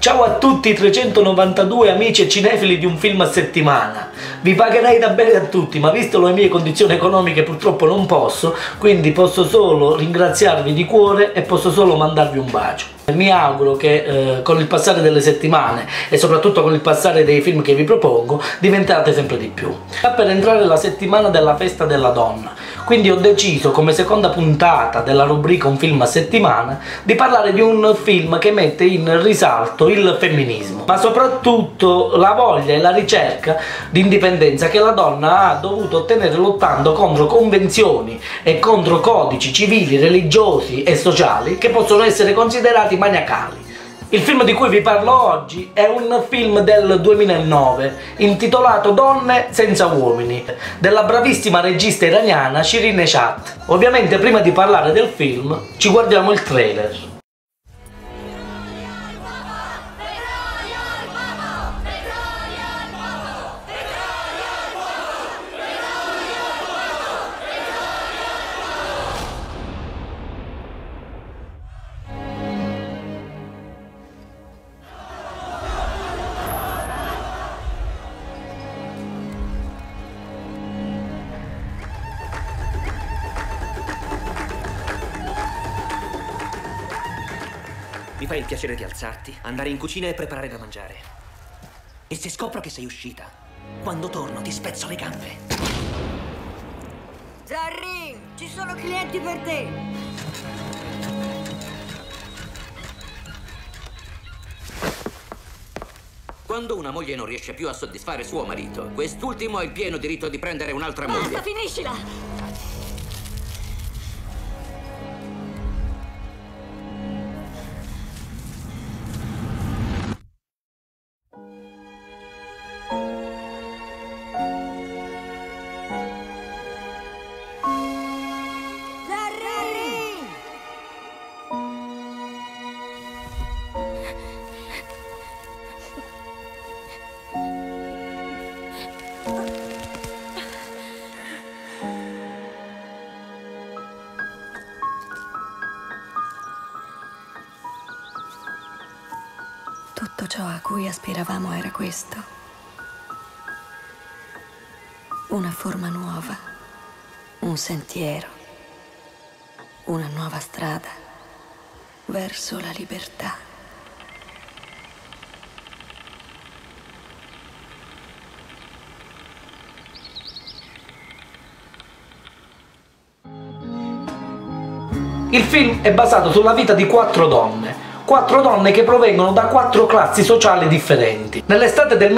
Ciao a tutti i 392 amici e cinefili di un film a settimana. Vi pagherei da bere a tutti, ma visto le mie condizioni economiche purtroppo non posso, quindi posso solo ringraziarvi di cuore e posso solo mandarvi un bacio. Mi auguro che con il passare delle settimane e soprattutto con il passare dei film che vi propongo diventate sempre di più. Sta per entrare la settimana della festa della donna, quindi ho deciso come seconda puntata della rubrica Un film a settimana di parlare di un film che mette in risalto il femminismo, ma soprattutto la voglia e la ricerca di indipendenza che la donna ha dovuto ottenere lottando contro convenzioni e contro codici civili, religiosi e sociali che possono essere considerati maniacali. Il film di cui vi parlo oggi è un film del 2009 intitolato Donne senza uomini, della bravissima regista iraniana Shirin Eshat. Ovviamente prima di parlare del film ci guardiamo il trailer. Mi fai il piacere di alzarti, andare in cucina e preparare da mangiare. E se scopro che sei uscita, quando torno ti spezzo le gambe. Zarrin, ci sono clienti per te. Quando una moglie non riesce più a soddisfare suo marito, quest'ultimo ha il pieno diritto di prendere un'altra moglie. Basta, finiscila! Tutto ciò a cui aspiravamo era questo. Una forma nuova, un sentiero, una nuova strada verso la libertà. Il film è basato sulla vita di quattro donne che provengono da quattro classi sociali differenti. Nell'estate del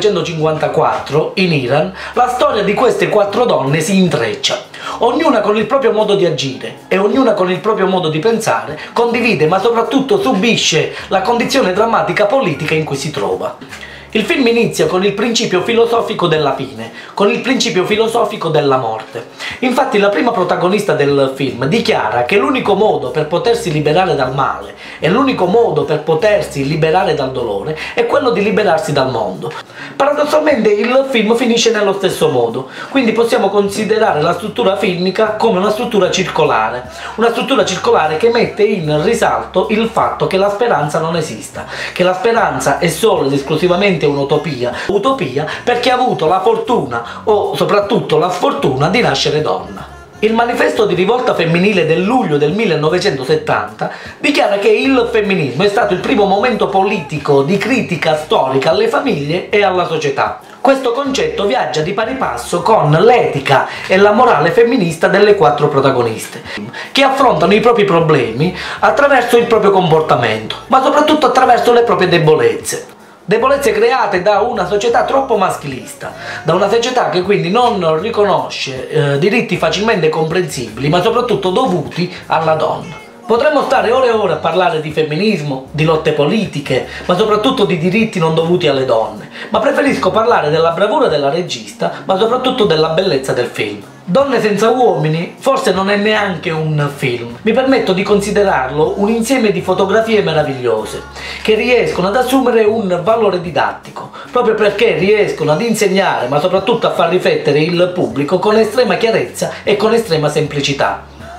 1954, in Iran, la storia di queste quattro donne si intreccia. Ognuna con il proprio modo di agire e ognuna con il proprio modo di pensare condivide ma soprattutto subisce la condizione drammatica politica in cui si trova. Il film inizia con il principio filosofico della fine, con il principio filosofico della morte. Infatti la prima protagonista del film dichiara che l'unico modo per potersi liberare dal male e l'unico modo per potersi liberare dal dolore è quello di liberarsi dal mondo. Paradossalmente il film finisce nello stesso modo, quindi possiamo considerare la struttura filmica come una struttura circolare che mette in risalto il fatto che la speranza non esista, che la speranza è solo ed esclusivamente un'utopia perché ha avuto la fortuna o soprattutto la sfortuna di nascere donna. Il manifesto di rivolta femminile del luglio del 1970 dichiara che il femminismo è stato il primo momento politico di critica storica alle famiglie e alla società. Questo concetto viaggia di pari passo con l'etica e la morale femminista delle quattro protagoniste, che affrontano i propri problemi attraverso il proprio comportamento, ma soprattutto attraverso le proprie debolezze. Debolezze create da una società troppo maschilista, da una società che quindi non riconosce diritti facilmente comprensibili, ma soprattutto dovuti alla donna. Potremmo stare ore e ore a parlare di femminismo, di lotte politiche, ma soprattutto di diritti non dovuti alle donne, ma preferisco parlare della bravura della regista, ma soprattutto della bellezza del film. Donne senza uomini forse non è neanche un film, mi permetto di considerarlo un insieme di fotografie meravigliose, che riescono ad assumere un valore didattico, proprio perché riescono ad insegnare, ma soprattutto a far riflettere il pubblico con estrema chiarezza e con estrema semplicità.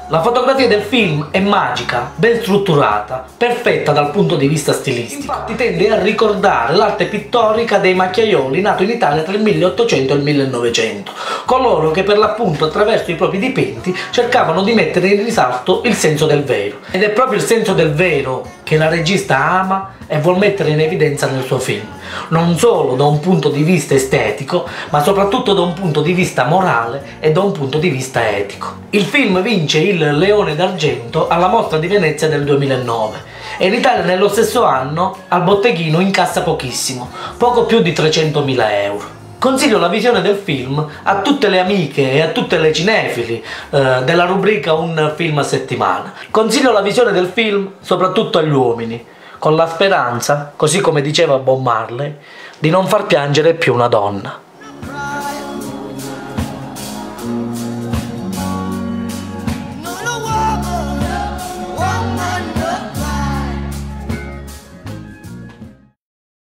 La fotografia del film è magica, ben strutturata, perfetta dal punto di vista stilistico. Infatti tende a ricordare l'arte pittorica dei macchiaioli nato in Italia tra il 1800 e il 1900, coloro che per l'appunto attraverso i propri dipinti cercavano di mettere in risalto il senso del vero. Ed è proprio il senso del vero che la regista ama e vuol mettere in evidenza nel suo film, non solo da un punto di vista estetico, ma soprattutto da un punto di vista morale e da un punto di vista etico. Il film vince il Leone d'Argento alla Mostra di Venezia del 2009 e in Italia nello stesso anno al botteghino incassa pochissimo, poco più di 300.000 euro. Consiglio la visione del film a tutte le amiche e a tutte le cinefili della rubrica Un film a settimana. Consiglio la visione del film soprattutto agli uomini, con la speranza, così come diceva Bob Marley, di non far piangere più una donna.